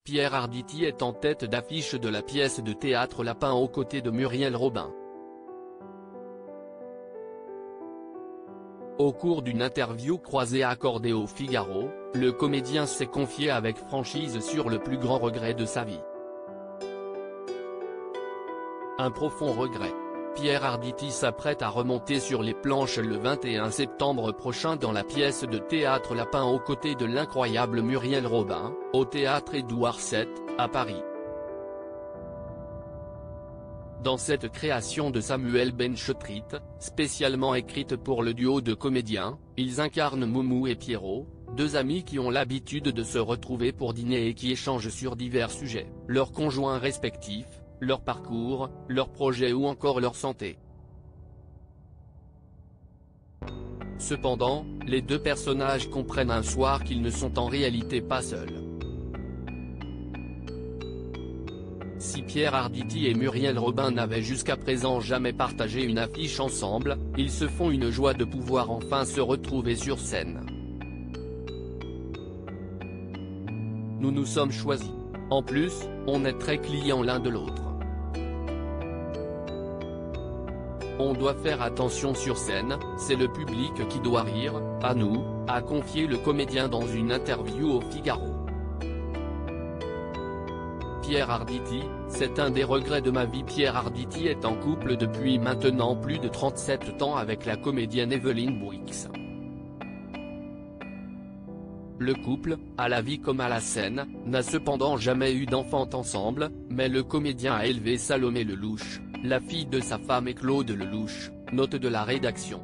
Pierre Arditi est en tête d'affiche de la pièce de théâtre Lapin aux côtés de Muriel Robin. Au cours d'une interview croisée accordée au Figaro, le comédien s'est confié avec franchise sur le plus grand regret de sa vie. Un profond regret. Pierre Arditi s'apprête à remonter sur les planches le 21 septembre prochain dans la pièce de théâtre Lapin aux côtés de l'incroyable Muriel Robin, au théâtre Édouard VII, à Paris. Dans cette création de Samuel Benchetrit, spécialement écrite pour le duo de comédiens, ils incarnent Moumou et Pierrot, deux amis qui ont l'habitude de se retrouver pour dîner et qui échangent sur divers sujets, leurs conjoints respectifs, leur parcours, leurs projets ou encore leur santé. Cependant, les deux personnages comprennent un soir qu'ils ne sont en réalité pas seuls. Si Pierre Arditi et Muriel Robin n'avaient jusqu'à présent jamais partagé une affiche ensemble, ils se font une joie de pouvoir enfin se retrouver sur scène. Nous nous sommes choisis. En plus, on est très clients l'un de l'autre. On doit faire attention sur scène, c'est le public qui doit rire, pas nous, a confié le comédien dans une interview au Figaro. Pierre Arditi, c'est un des regrets de ma vie. Pierre Arditi est en couple depuis maintenant plus de 37 ans avec la comédienne Evelyne Bouix. Le couple, à la vie comme à la scène, n'a cependant jamais eu d'enfant ensemble, mais le comédien a élevé Salomé Lelouch, la fille de sa femme et Claude Lelouch, note de la rédaction.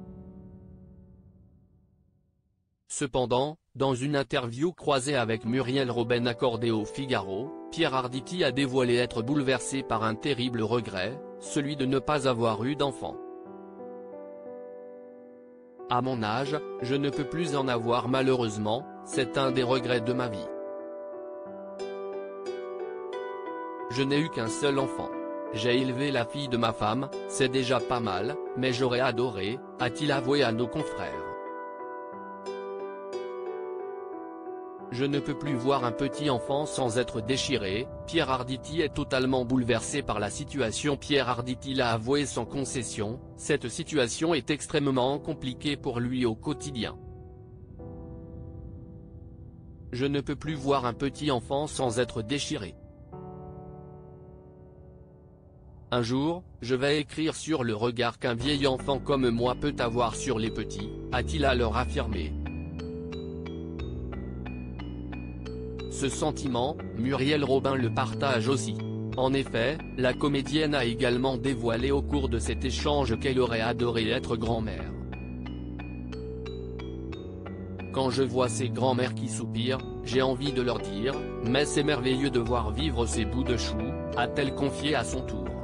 Cependant, dans une interview croisée avec Muriel Robin accordée au Figaro, Pierre Arditi a dévoilé être bouleversé par un terrible regret, celui de ne pas avoir eu d'enfant. À mon âge, je ne peux plus en avoir malheureusement, c'est un des regrets de ma vie. Je n'ai eu qu'un seul enfant. J'ai élevé la fille de ma femme, c'est déjà pas mal, mais j'aurais adoré, a-t-il avoué à nos confrères. Je ne peux plus voir un petit enfant sans être déchiré. Pierre Arditi est totalement bouleversé par la situation. Pierre Arditi l'a avoué sans concession, cette situation est extrêmement compliquée pour lui au quotidien. Je ne peux plus voir un petit enfant sans être déchiré. Un jour, je vais écrire sur le regard qu'un vieil enfant comme moi peut avoir sur les petits, a-t-il alors affirmé. Ce sentiment, Muriel Robin le partage aussi. En effet, la comédienne a également dévoilé au cours de cet échange qu'elle aurait adoré être grand-mère. Quand je vois ces grands-mères qui soupirent, j'ai envie de leur dire, mais c'est merveilleux de voir vivre ces bouts de chou, a-t-elle confié à son tour.